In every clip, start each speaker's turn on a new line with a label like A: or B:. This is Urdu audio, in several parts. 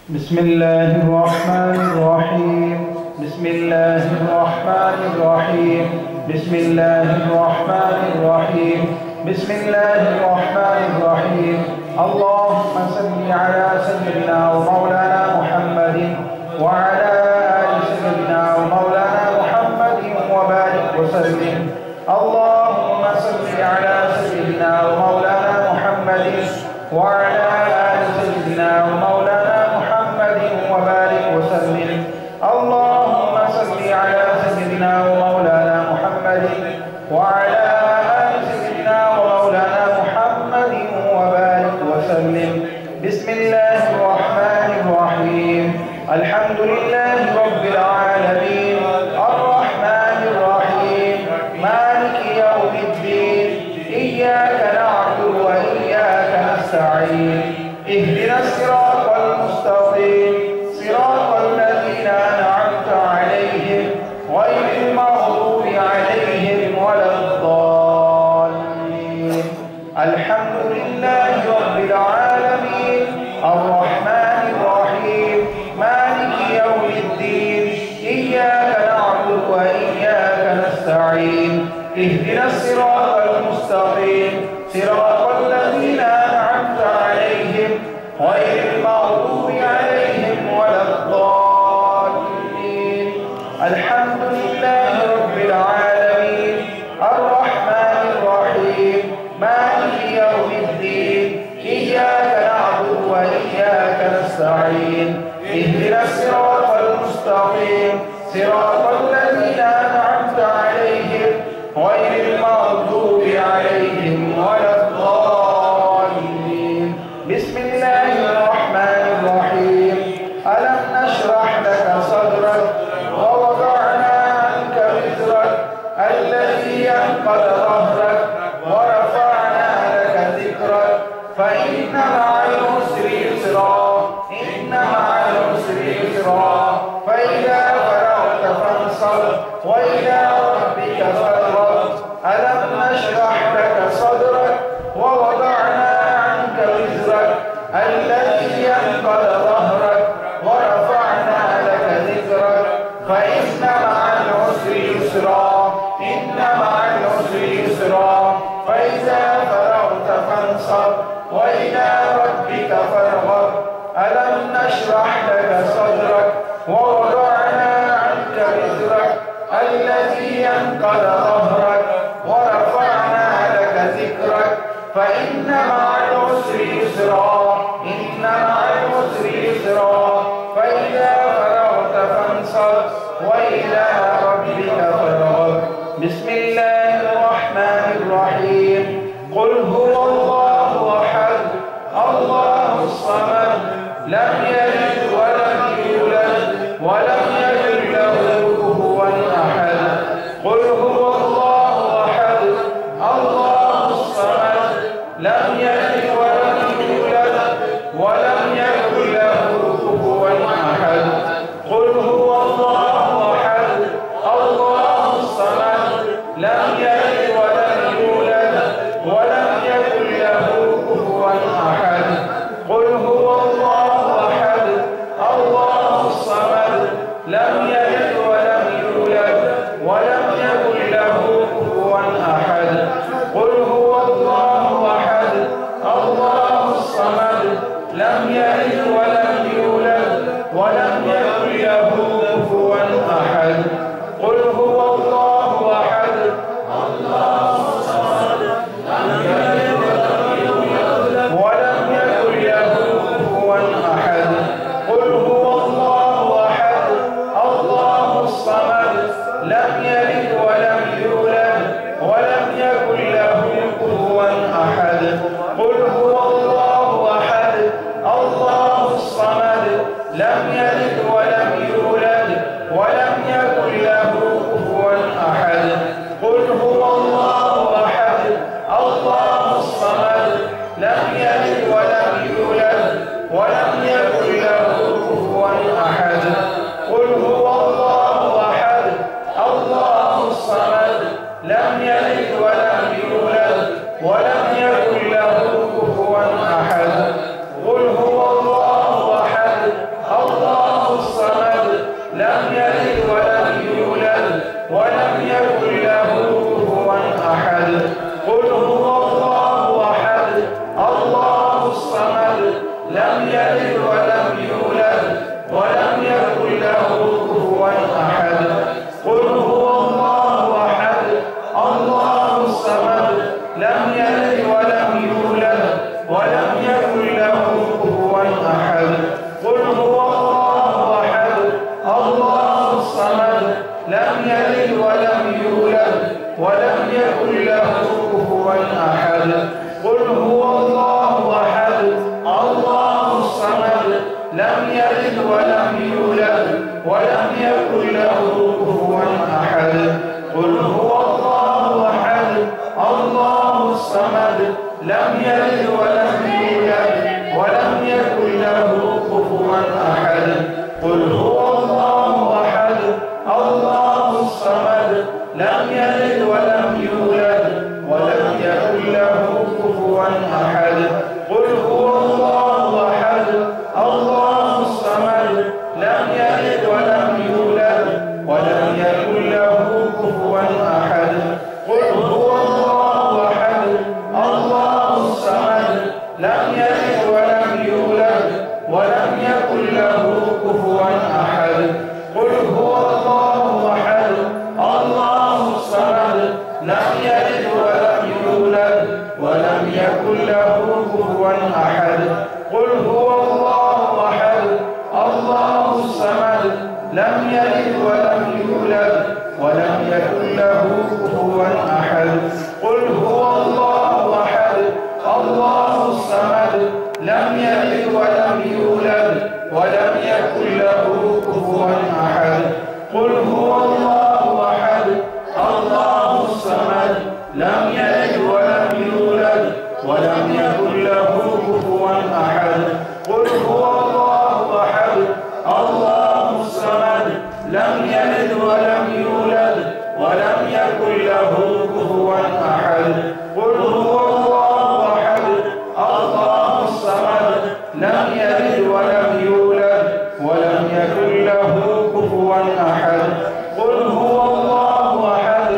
A: بسم الله الرحمن الرحيم. بسم الله الرحمن الرحيم. بسم الله الرحمن الرحيم. بسم الله الرحمن الرحيم. اللهم صل على سيدنا ومولانا محمد وعلى آل سيدنا ومولانا محمد وبارك وسلم. اللهم صل على سيدنا ومولانا محمد وعلى آل سيدنا ومولانا محمد وبارك وسلم. اللهم صل على سيدنا ومولانا محمد وعلى آل سيدنا ومولانا محمد وبارك وسلم. بسم الله الرحمن الرحيم. الحمد لله رب العالمين الرحمن الرحيم مالك يوم الدين إياك نعبد وإياك نستعين اهدنا الصراط المستقيم صراط الذين أنعمت عليهم غير المغضوب عليهم ولا الضالين. الحمد لله رب العالمين الرحمن الرحيم مالك يوم الدين إياك نعبد وإياك نستعين اهدنا الصراط المستقيم صراط الذين أنعمت عليهم غير المغضوب عليهم ولا الضالين. الحمد لله رب العالمين الرحمن الرحيم مالك يوم الدين إياك نعبد وإياك نستعين اهدنا الصراط المستقيم صراط الذين أنعمت عليهم غير المغضوب عليهم ولا الضالين. بسم الله الرحمن الرحيم. ألم نشرح لك صدرك ووضعنا عنك وزرك الذي أنقض ظهرك ورفعنا لك ذكرك فإن مع العسر يسرا إن مع العسر يسرا فإذا فرغت فانصب وإلى ربك فارغب. ألم نشرح لك صدرك ووضعنا عنك وزرك الذي أنقض ظهرك ورفعنا لك ذكرك فإن مع العسر يسرا إن مع العسر يسرا فإذا فرغت فانصب وإلى ربك فارغب. ألم نشرح لك صدرك ووضعنا عنك وزرك الذي أنقض ظهرك ورفعنا لك ذكرك فإن مع العسر يسرا إن مع العسر يسرا فإذا فرغت فانصب وإلى ربك فارغب. بسم الله الرحمن الرحيم. قل هو الله أحد الله الصمد لم يلد ولم يولد ولم يكن له كفوا أحد. قل هو الله أحد الله الصمد لم يلد ولم يولد ولم يكن له كفوا أحد. قل هو الله أحد لم يلد ولم يولد ولم يكن له كفوا أحد. قل هو الله أحد الله الصمد لم يلد ولم يولد ولم يكن له كفوا أحد. قل هو الله أحد الله الصمد لم يلد ولم يولد ولم يكن له كفوا أحد. قل هو الله أحد الله الصمد لم يلد ولم يولد ولم يكن له كفوا أحد. قل هو الله أحد الله الصمد لم يلد ولم يولد ولم يكن له كفوا أحد. قل هو الله أحد الله الصمد لم يلد ولم يولد ولم يكن له كفوا أحد. قل هو الله أحد الله الصمد لم يلد ولم يولد ولم يكن له كفوا أحد. قل هو الله أحد الله الصمد لم يلد ولم يولد ولم يكن له كفوا أحد. قل هو الله أحد الله الصمد لم يلد ولم يولد ولم يكن له كفوا أحد. قل هو الله أحد الله الصمد لم يلد ولم يولد ولم يكن له كفوا أحد. قل هو الله أحد الله الصمد لم يلد ولم يولد ولم يكن له كفوا أحد. قل هو الله أحد الله الصمد لم يلد ولم يولد ولم يكن له كفوا أحد. قل هو الله أحد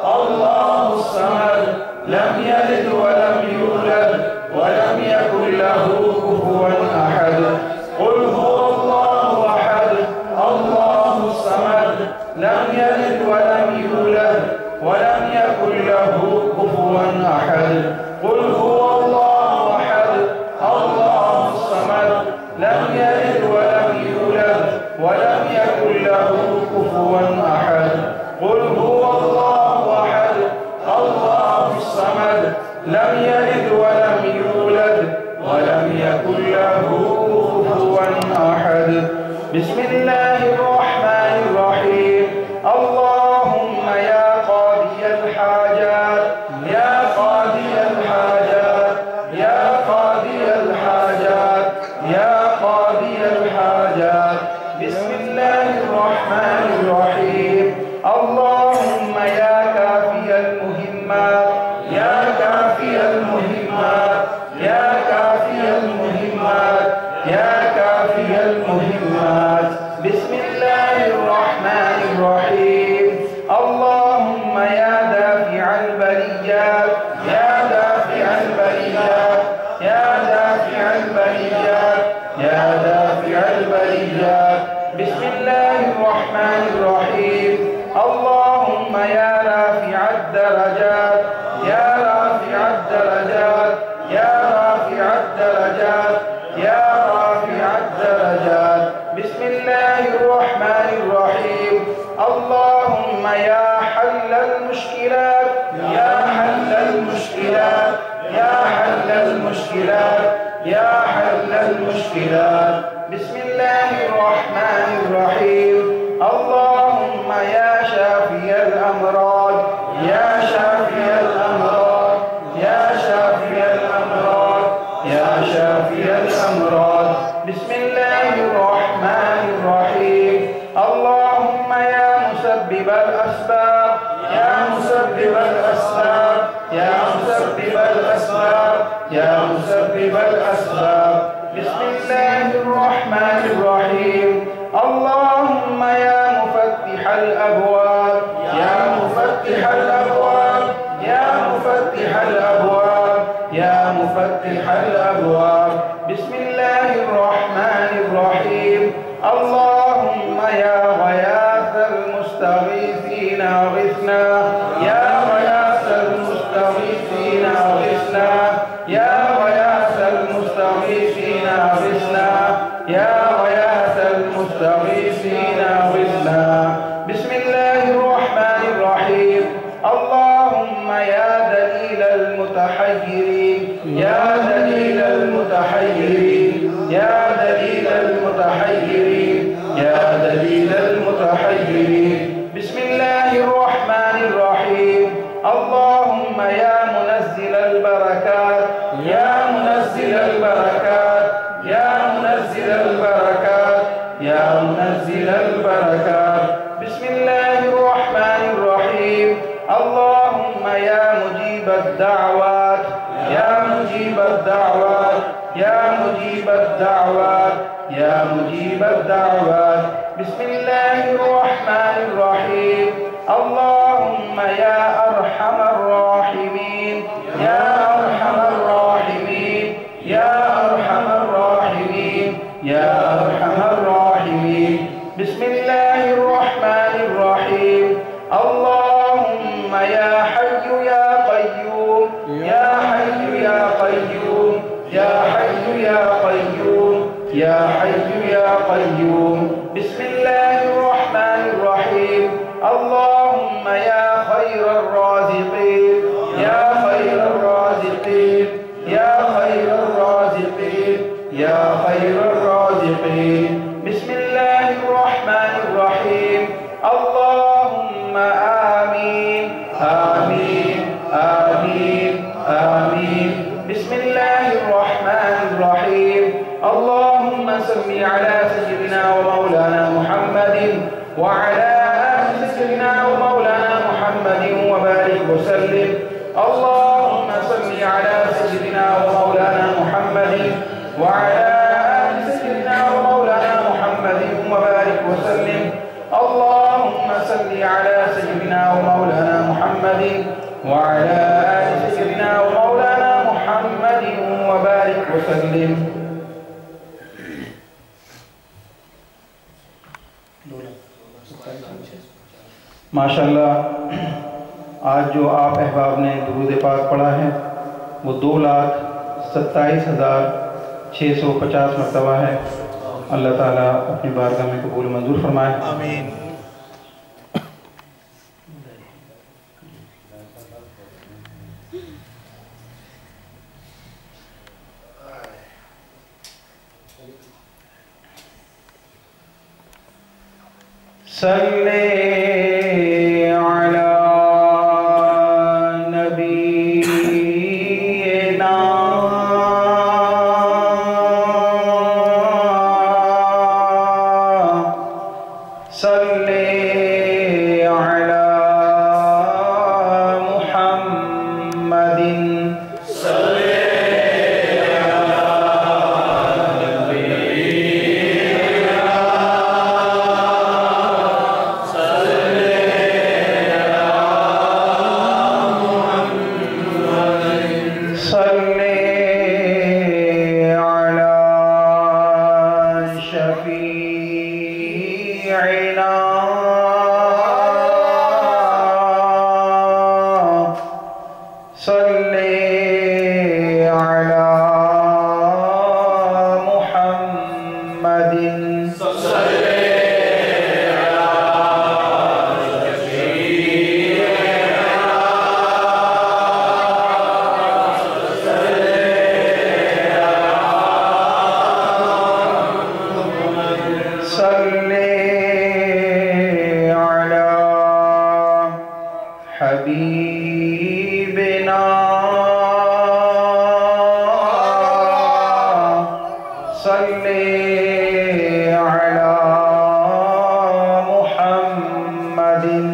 A: الله الصمد لم يلد ولم يولد ولم يكن له كفوا أحد. قل هو الله أحد الله الصمد لم يلد ولم يولد ولم يكن له كفوا أحد. قل هو الله أحد الله الصمد لم يلد ولم يولد ولم يكن له كفوا أحد. قل هو الله أحد الله الصمد لم يلد ولم يولد ولم يكن له كفوا أحد. بسم الله الرحمن الرحيم. اللهم يا قاضي الحاجات يا قاضي الحاجات يا قاضي الحاجات يا قاضي الحاجات. بسم الله الرحمن الرحيم. اللهم يا كافي المهمات يا كافي المهمات يا كافي المهمات يا كافي المهمات. بسم الله الرحمن الرحيم. اللهم يا دافع البليات يا دافع البليات يا دافع البليات يا دافع البليات. بسم الله الرحمن الرحيم. اللهم يا رافع الدرجات يا رافع الدرجات يا رافع الدرجات يا رافع الدرجات. بسم الله الرحمن الرحيم. اللهم يا حل المشكلات يا حل المشكلات يا حل المشكلات يا حل المشكلات. بسم الله الرحمن الرحيم. اللهم يا شافي الأمراض يا شافي الأمراض يا شافي الأمراض يا شافي الأمراض. بسم الله الرحمن الرحيم. اللهم يا مسبب الأسباب يا مسبب الأسباب يا مسبب الأسباب يا مسبب الأسباب. بسم الله الرحمن الرحيم. اللهم يا مفتح الأبواب يا مفتح الأبواب يا مفتح الأبواب يا مفتح الأبواب. بسم الله الرحمن الرحيم. اللهم يا غياث المستغيثين أغثنا يا غياث المستغيثين أغثنا يا غياث المستغيثين أغثنا يا غياث المستغيثين أغثنا. بسم الله الرحمن الرحمن الرحيم اللهم يا مجيب الدعوات يا مجيب الدعوات يا مجيب الدعوات يا مجيب الدعوات بسم الله الرحمن الرحيم اللهم يا أرحم الراحمين يا أرحم الراحمين يا أرحم الراحمين يا أرحم الراحمين بسم الله الرحمن الرحيم اللهم يا حي يا قيوم يا حي يا قيوم يا حي يا قيوم يا حي يا قيوم بسم الله الرحمن الرحيم اللهم يا خير الرازقين يا خير الرازقين يا خير الرازقين يا خير الرازقين بسم الله الرحمن الرحيم اللهم آمين آمين آمين آمين بسم الله الرحمن الرحيم اللهم صل على سيدنا ومولانا محمد وعلى آل سيدنا ومولانا محمد وبارك وسلم اللهم صل على سيدنا ومولانا محمد وعلى آل سيدنا ومولانا محمد وبارك وسلم اللهم صل على سيدنا ومولانا محمد وعلى آل سيدنا ومولانا محمد وبارك وسلم माशाल्लाह आज जो आप अहबाब ने दुरूद पाक पढ़ा है वो 2,27,650 मरतबा है। अल्लाह ताला अपनी बारगाह में कबूल मंजूर फरमाए आमीन। सल्ले अला नबीना सल्ले अला मुहम्मदिन हबीबना सल्ले अला मुहम्मदिन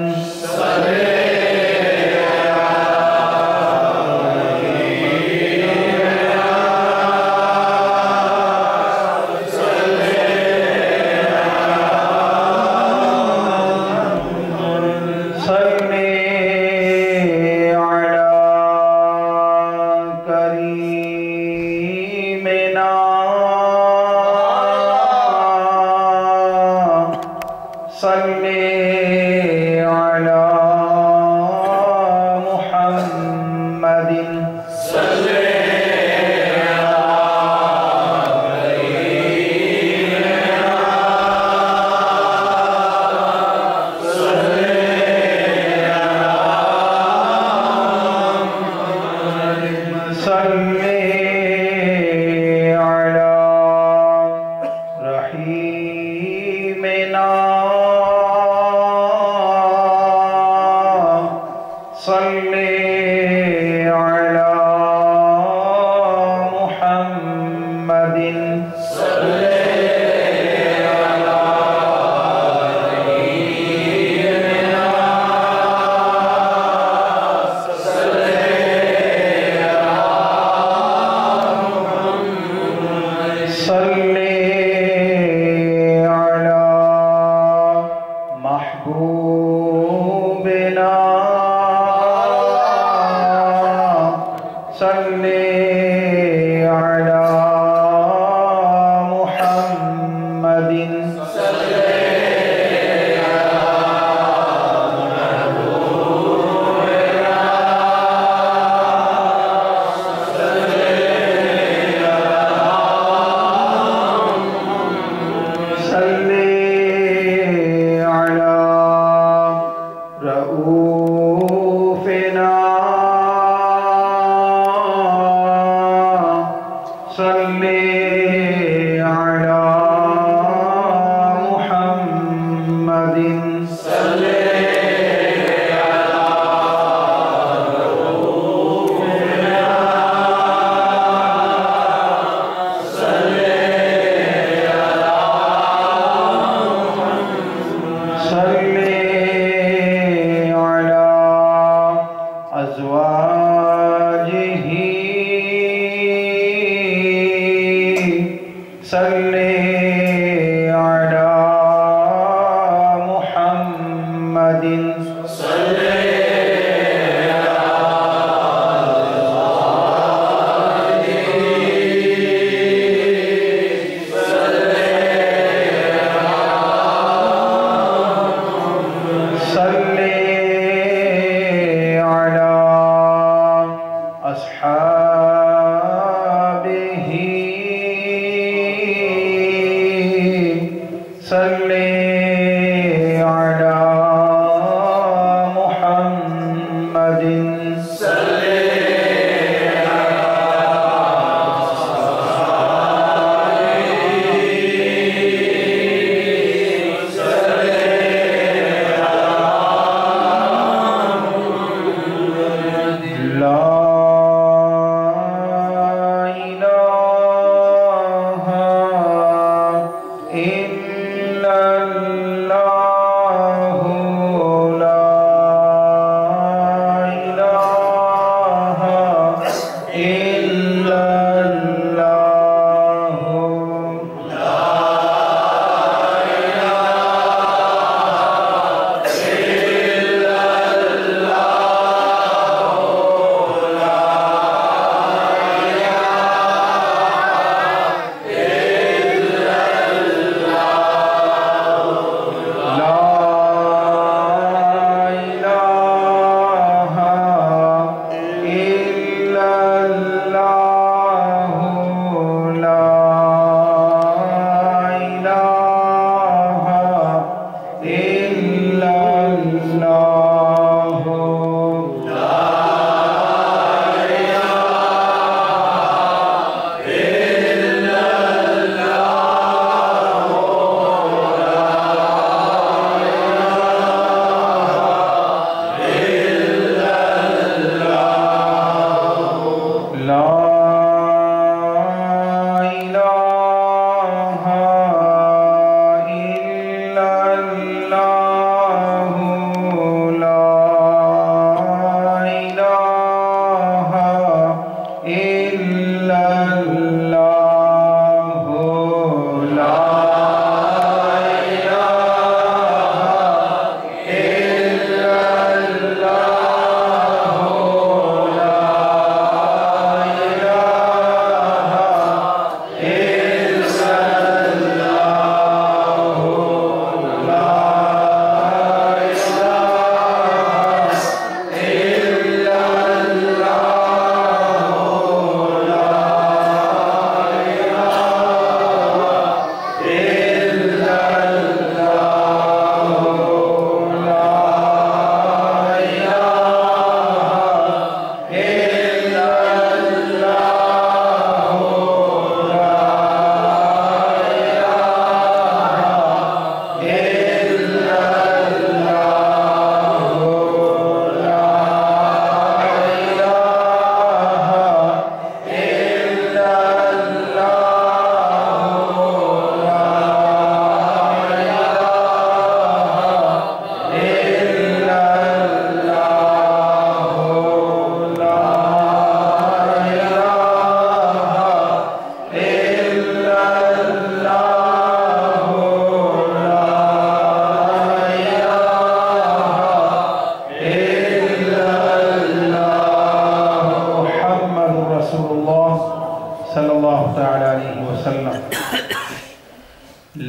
A: सल्ले अला मुहम्मदिन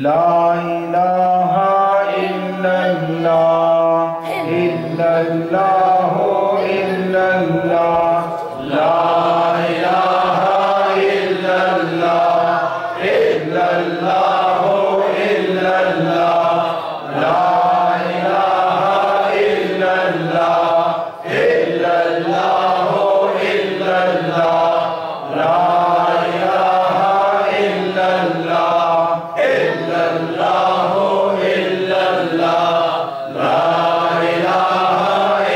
A: ला इलाहा इल्लल्लाह इल्लल्लाहु इल्लल्लाह ला इलाहा इल्लल्लाह इल्लल्लाहु इल्लल्लाह ला इलाहा इल्लल्लाह इल्लल्लाहु इल्लल्लाह ला इलाहा इल्लल्लाह इल्लल्लाहु इल्लल्लाह ला इलाहा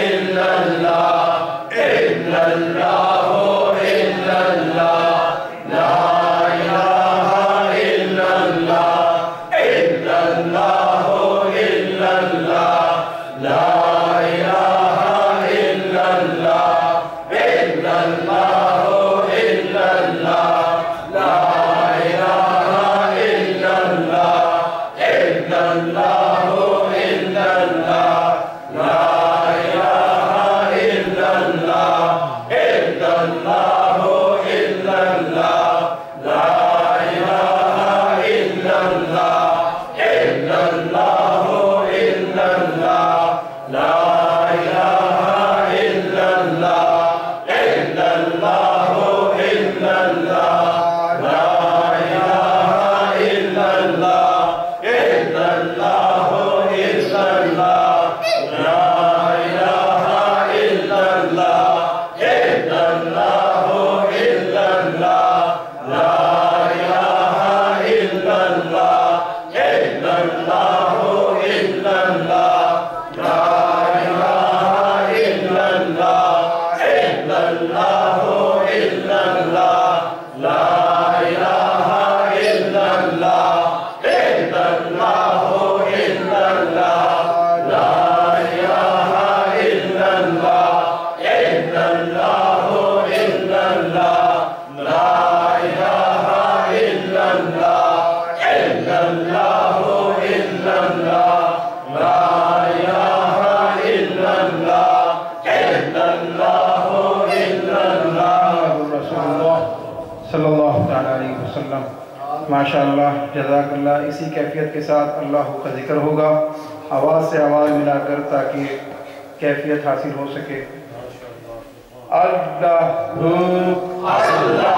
A: इल्लल्लाह इल्लल्लाहु इल्लल्लाह ला इलाहा इल्लल्लाह इल्लल्लाहु इल्लल्लाह ला इलाहा इल्लल्लाह इल्लल्लाहु इल्लल्लाह ला इलाहा इल्लल्लाह इल्लल्लाहु इल्लल्लाह ला इलाहा इल्लल्लाह इल्लल्लाहु इल्लल्लाह ला इलाहा इल्लल्लाह इल्लल्लाहु इल्लल्लाह ला इलाहा इल्लल्लाह इल्लल्लाहु इल्लल्लाह ला इलाहा इल्लल्लाह इल्लल्लाहु इल्लल्लाह ला इलाहा इल्लल्लाह इल्लल्लाहु इल्लल्लाह ला इलाहा इल्लल्लाह इल्लल्लाहु इल्लल्लाह ला इलाहा इल्लल्लाह इल्लल्लाहु इल्लल्लाह ला इलाहा इल्लल्लाह इल्लल्लाहु इल्लल्लाह ला इलाहा इल्लल्लाह इल्लल्लाहु इल्लल्लाह ला इलाहा इल्लल्लाह इल्लल्लाहु इल्लल्लाह ला इलाहा इल्लल्लाह इल्लल्लाहु इल्लल्लाह रसूलुल्लाह सल्लल्लाहु तआला अलैहि वसल्लम। माशाअल्लाह जज़ाकल्लाह। इसी कैफियत के साथ अल्लाह का जिक्र होगा, आवाज़ से आवाज़ मिलाकर, ताकि कैफियत हासिल हो सके। अल्लाह अल्लाह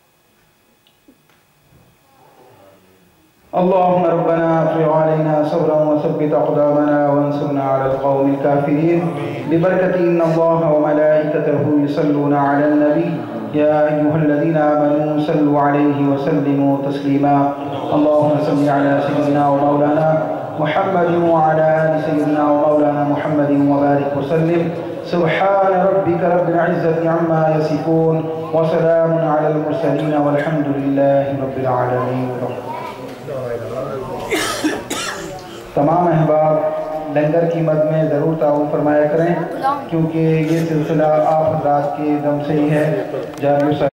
A: अल्लाहुम्मा रब्बना अफ़्रिग़ अलैना सब्रन व सब्बित अक़दामना वंसुरना अलल क़ौमिल काफ़िरीन बिबरकति इन्नल्लाह व मलाइकतहु युसल्लूना अलन नबी या अय्युहल्लज़ीना आमनू सल्लु अलैहि व सल्लिमू तस्लीमा। अल्लाहुम्मा सल्लि अला सय्यिदिना व मौलाना मुहम्मदिन व अला आलि सय्यिदिना व मौलाना मुहम्मदिन व बारिक व सल्लिम। सुब्हान रब्बिका रब्बिल इज़्ज़ति अम्मा यसिफून व सलामुन अलल मुरसलीन वल्हम्दुलिल्लाहि रब्बिल आलमीन। तमाम अहबाब लंगर की मद में ज़रूर ताउन फरमाया करें, क्योंकि ये सिलसिला आप हज़रात के दम से ही है। जारी